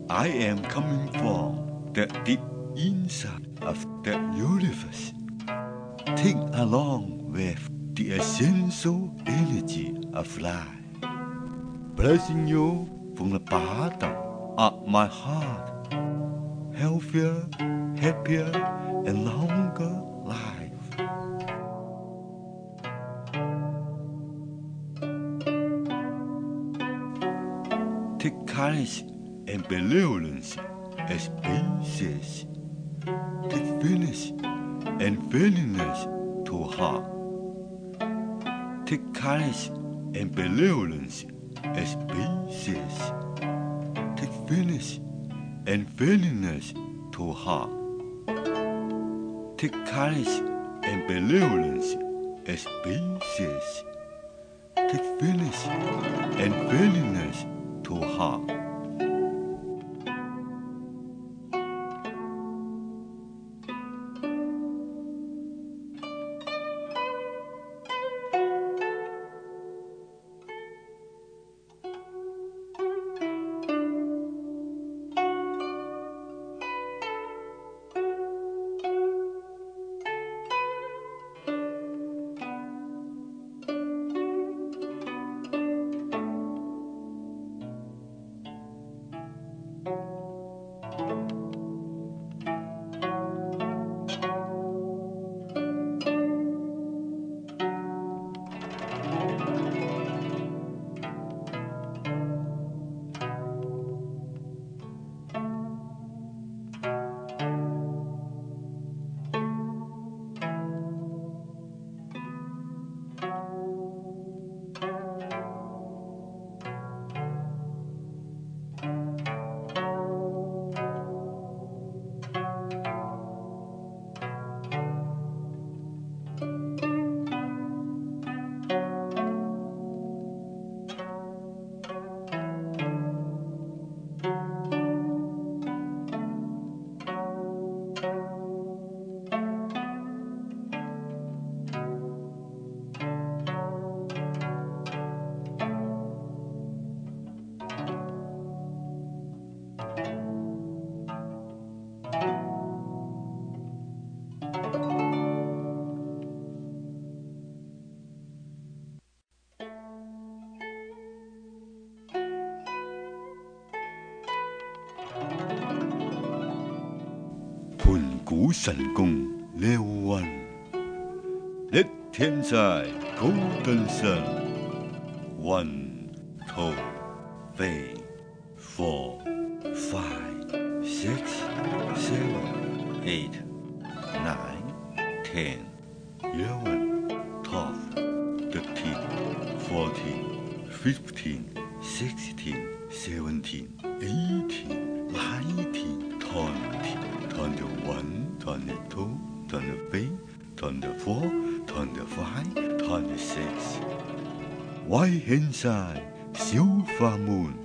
I am coming from the deep inside of the universe. Think along with the essential energy of life, blessing you from the bottom of my heart. Healthier, happier, and longer life. Take courage and benevolence as basis. Take fairness and friendliness to heart. Take courage and benevolence as basis. Take fairness and friendliness to heart. Take courage and benevolence as basis. Take fairness and friendliness to heart. Pangu Shengong Level 1 Let 天在 Golden Sun 1, 2, 3, 4, 5, 6, 7, 8, 9, 10, 11, 12, 13, 14, 15, 16, 17, 18, 19, 20, 21, 22, 23, 24, 25, 26. Right hand side, silver moon.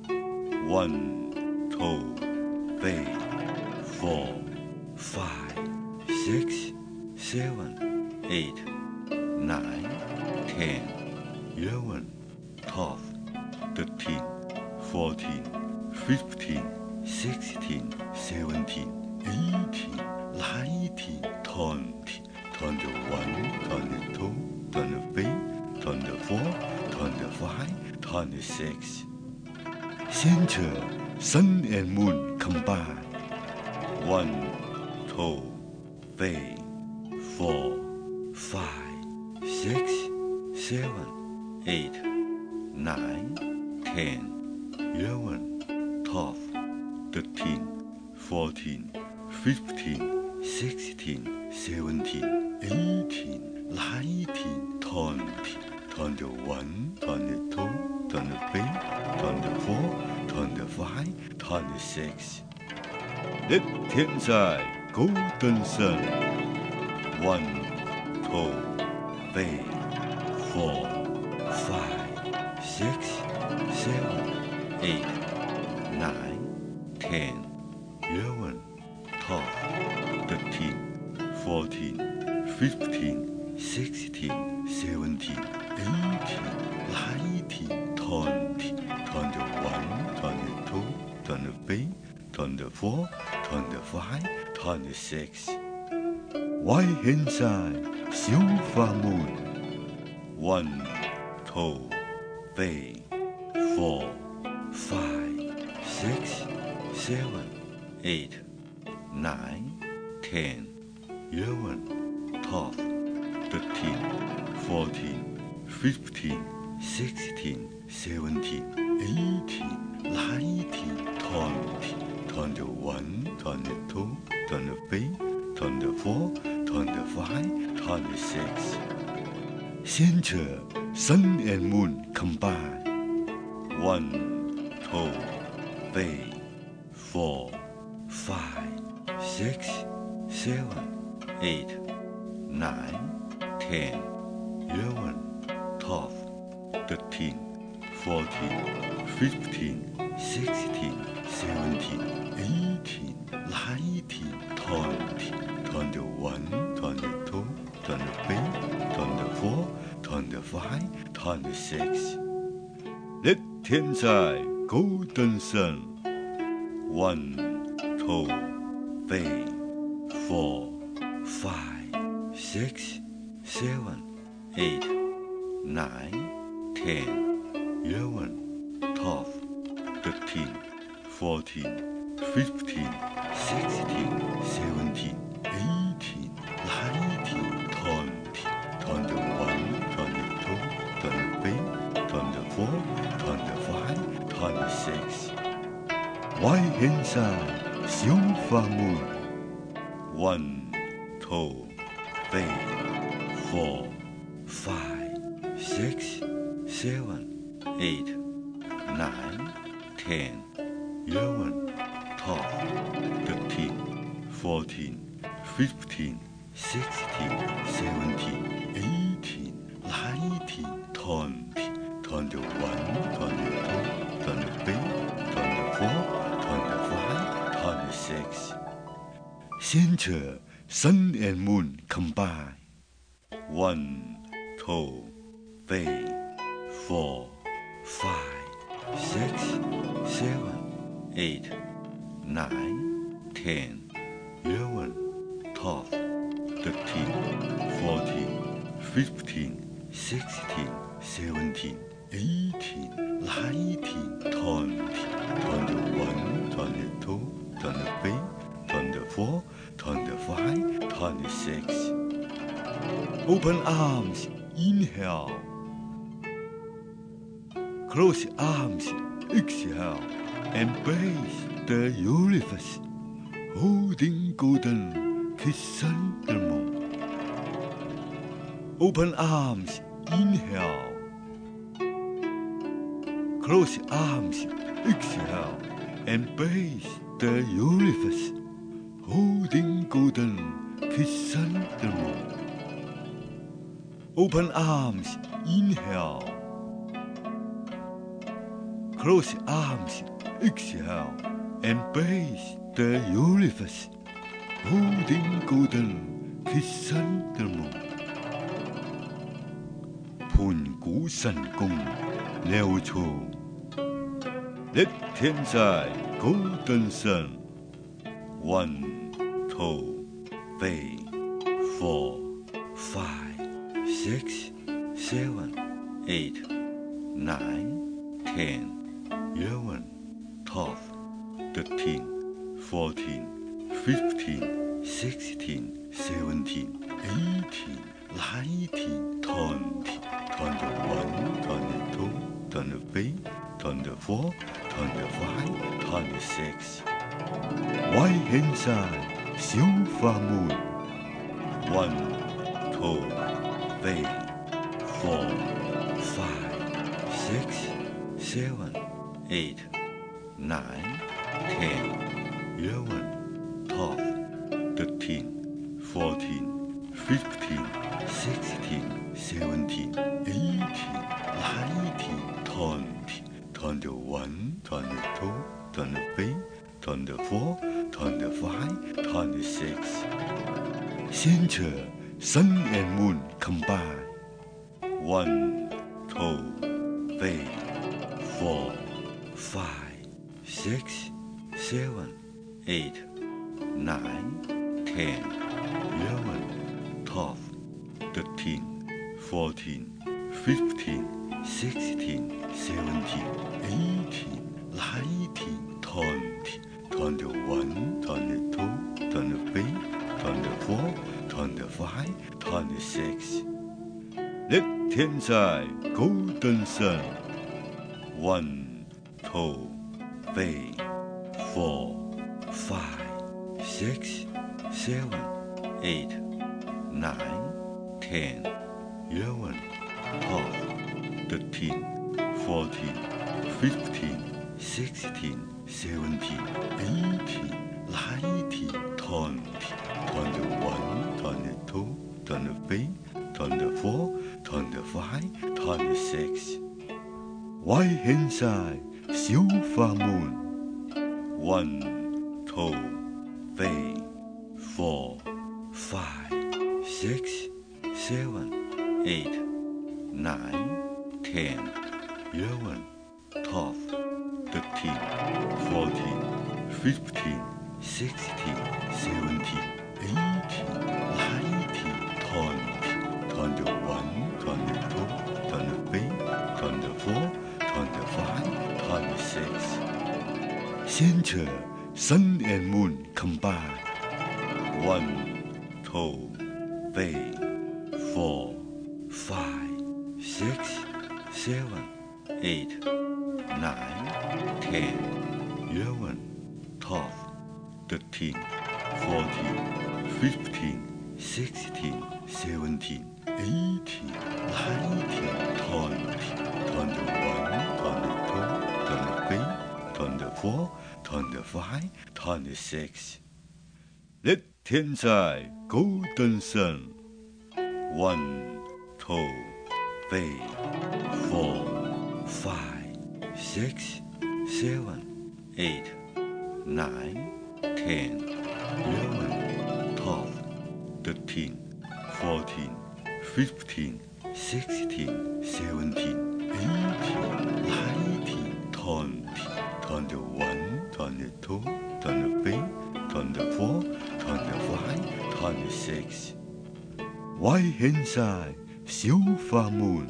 1, 2, 3, 4, 5, 6, 7, 8, 9, 10, 11, 12, 13, 14, 15, 16, 17, 18, 19, 20, 21, 22, 23, 24, 25, 26. Center, sun and moon combine. 1, 2, 3, 4, 5, 6, 7, 8, 9, 10, 11, 12, 13, 14, 15, 16, 17, 18, 19, 20, 21, 22, 23, 24, 25, 26. Let 天在 Golden Sun 1, 2, 3, 4, 5, 6, 7, 8, 9, 10, 11, 12, 13, 14, 15, 16, 17, 18, 19, 20, 21, 22, 23, 3, 24, 25, 26. Right hand side, silver moon. 1, 2, 3, 4, 5, 6, 7, 8, 9, 10, 11, 12, 13, 14, 15, 16, 17, 18, 19, 20, 21, 22, 23, 24, 25, 26. Center, sun and moon combine. 1, 2, 3, 4, 5, 6, 7, 8, 9, 10, 11, 12, 13, 14, 15, 16, 17, 18, 19, 20, 21, 22, 23, 24, 25, 26. Left hand side, golden sun. 1, 2, 3, 4, 5, 6, 7, 8, 9, 10, 11, 12, 13, 14, 15, 16, 17, 18, 19, 20, 21, 22, 23, 24, 25, 26. Right hand side, silver moon. 1, 2, 3, 4, 5, 6, 7, 8, 9, 10, 11, 12, 13, 14, 15, 16, 17, 18, 19, 20, 21, 22, 23, 24, 25, 26. Center, sun and moon combine. 1, 2, 3, 4, 5, 6, 7, 8, 9, 10, 11, 12, 13, 14, 15, 16, 17, 18, 19, 20, 21, 22, 23, 24, 25, 26. Open arms, inhale. Close arms, exhale. Embrace the universe. Holding golden crescent moon. Open arms, inhale. Close arms, exhale. Embrace the universe. Holding golden crescent moon. Open arms, inhale. Close arms, exhale. Embrace the universe. Holding golden crescent moon. Pangu Shengong, Leo Chu. Left hand side, golden sun. 1, 2, 3, 4, 5, 6, 7, 8, 9, 10, 11, 12, 13, 14, 15, 16, 17, 18, 19, 20, 21, 22, 23, 24, 25, 26. Right hand side, silver moon. 1, 2, 3, 4, 5, 6, 7, 8, 9, 10, 11, 12, 13, 14, 15, 16, 17, 18, 19, 20, 21, 22, 23, 24, 25, 26. Center, sun and moon combine. 1, 2, 3, 4, 5, 6, 7, 8, 9, 10, 11, 12, 13, 14, 15, 16, 17, 18, 19, 20, 21, 22, 23, 24, 25, 26. Let 天在 golden sun. 1, 2, 3, 4, 5, 6, 7, 8, 9, 10, 11, 12, 13, 14, 15, 16, 17, 18, 19, 20, 21, 22, 23, 24, 25, 26. Right hand side, silver moon. 1, 2, 3, 4, 5, 6, 7, 8, 9, 10, 11, 12, 13, 14, 15, 16, 17, 18, 19, 20, 21, 22, 23, 24, 25, 26. Center, sun and moon combine. 1, 2, 3, 4, 5, 6, 7, 8, 9, 10, 11, 12, 13, 14, 15, 16, 17, 18, 19, 20, 21, 22, 23, 24, 25, 26. Let 天在 golden sun. 1, 2, 3, 4, 5, 6, 7, 8, 9, 10, 11, 12, 13, 14, 15, 16, 17, 18, 19, 20, 21, 22, 23, 24, 25, 26. Right hand side, silver moon.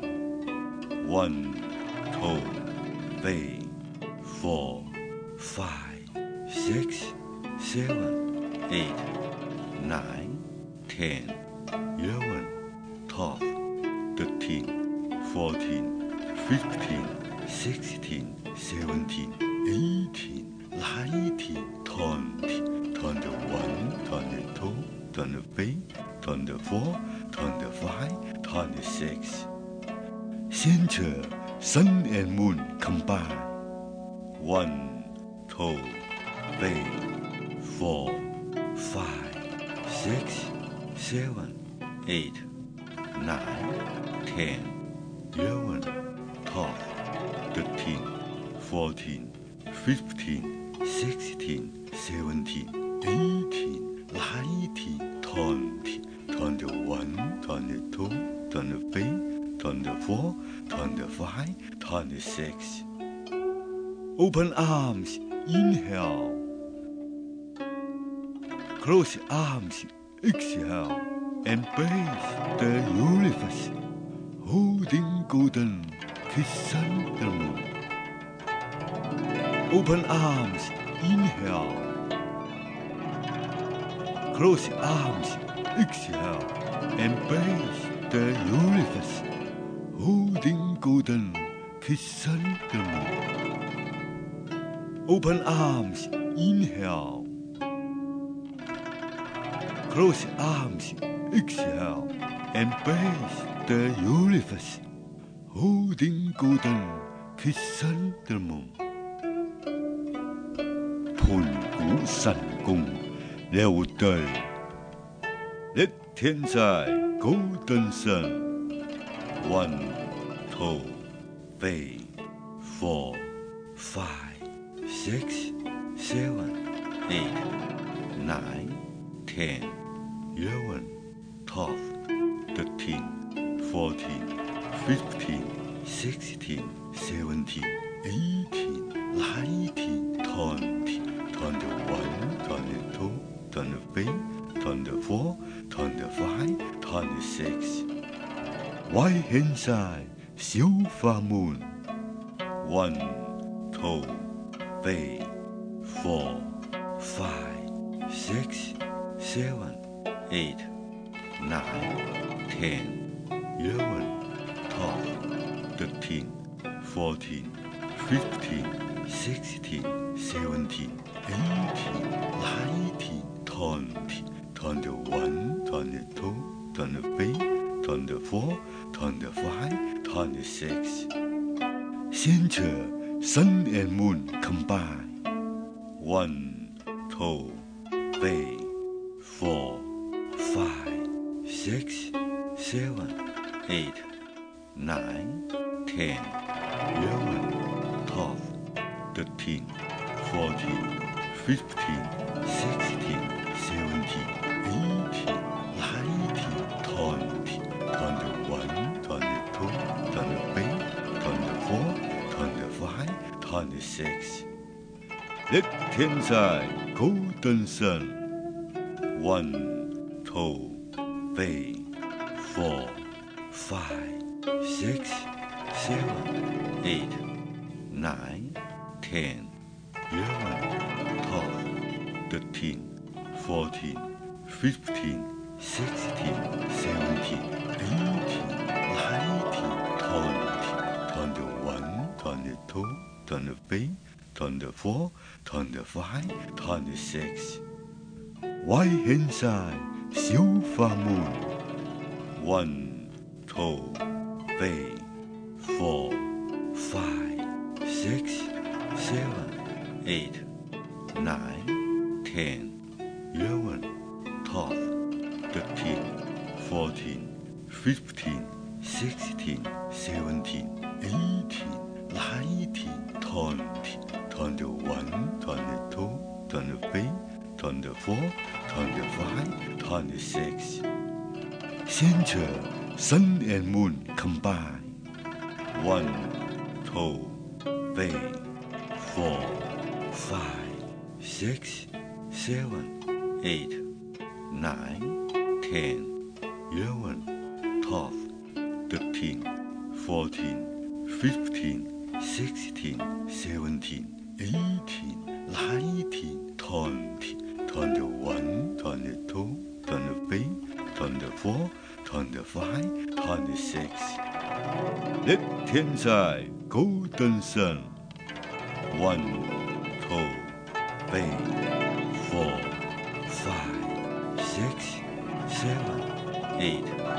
1, 2, 3, 4, 5, 6, 7, 8, 9, 10, 11, 12, 13, 14, 15, 16, 17, 18, 19, 20, 21, 22, 23, 24, 25, 26. Center, sun and moon combine. 1, 2, 3, 4, 5, 6, 7, 8, 9, 10, 11, 12, 13, 14, 15, 16, 17, 18, 19, 20, 21, 22, 23, 24, 25, 26. Open arms, inhale. Close arms, exhale. Embrace the universe, holding golden crescent moon. Open arms, inhale. Close arms, exhale. Embrace the universe, holding golden crescent moon. Open arms, inhale. Close arms, exhale. Embrace the universe, holding golden crescent moon. 盤古神功了對，力天在 golden sun. 1, 2, 3, 4, 5, 6, 7, 8, 9, 10, 11, 12, 13, 14, 15, 16, 17, 18, 19, 20, 26. Right hand side, 小花 moon. 1, 2, 3, 4, 5, 6, 7, 8, 9, 10, 11, 12, 13, 14, 15, 16, 17, 18, 19, 20, 21, 22, 23, 24, 25, 26. Center, sun and moon combine. 1, 2, 3, 4, 5, 6, 7, 8, 9, 10, 11, 12, 13, 14, 15, 16, 17, 18, 19, 20, 21, 22, 23, 24, 25, 26. Left hand side, golden sun. 1, 2, 3, 4, 5, 6, 7, 8, 9, 10, 11, 12, 13, 14, 15, 16, 17, 18, 19, 20, 21, 22, 23, 24, 25, 26. Right hand side, 小花 moon. 1, 2, 3, 4, 5, 6, 7, 8, 9, 10, 11, 12, 13, 14, 15, 16, 17, 18, 19, 20, 21, 22, 23, 24, 25, 26. Center, sun and moon combine. 1, 2, 3, 4, 5, 6, 7, 8, 9, 10, 11, 12, 13, 14, 15, 16, 17, 18, 19, 20, 21, 22, 23, 24, 25, 26. Left hand side, golden sun. 1, 2, 3, 4, 5, 6, 7, 8,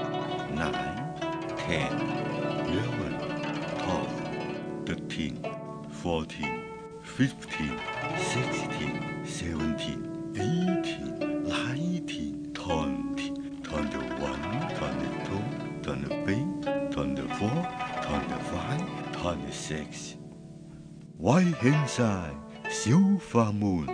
9, 10, 11, 12, 13, 14, 15, 16, 17, 18, 19, 20, 21, 22, 23, 24, 25, 26. Right hand side, 小花 moon.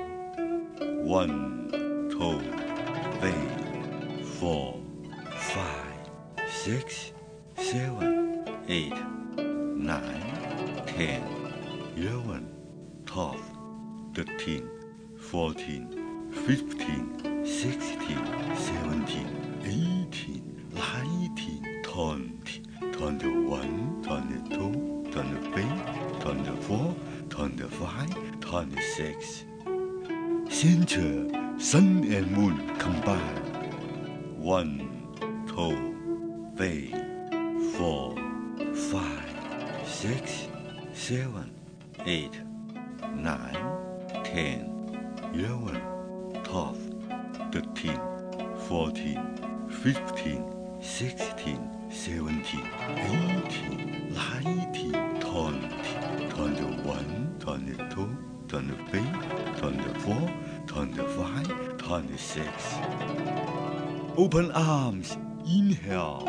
1, 2, 3, 4, 5, 6, 7, 8, 9, 10, 11, 12, 13, 14, 15, 16, 17, 18, 19, 20, 21, 22, 23, 24, 25, 26. Center, sun and moon combine. 1, 2, 3, 4, 5, 6, 7, 8, 9, 10, 11, 12, 13, 14, 15, 16, 17, 18, 19, 20, 21, 22, 23, 24, 25, 26. Open arms, inhale.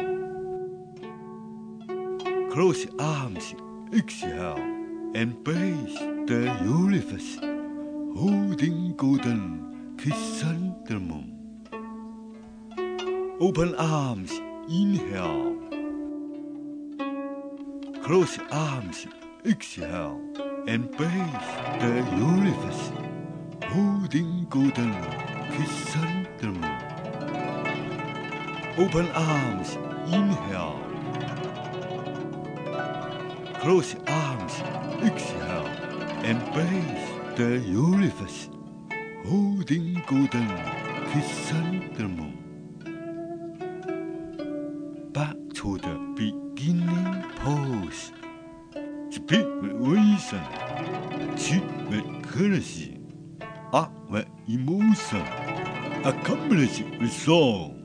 Close arms, exhale. Embrace the universe, holding golden chrysanthemum. Open arms, inhale. Close arms, exhale. Embrace the universe, holding golden chrysanthemum. Open arms, inhale. Close your arms, exhale. Embrace the universe. Holding golden chrysanthemum. Back to the beginning pose. Speak with reason. Cheat with courtesy. Act with emotion. Accomplish with soul.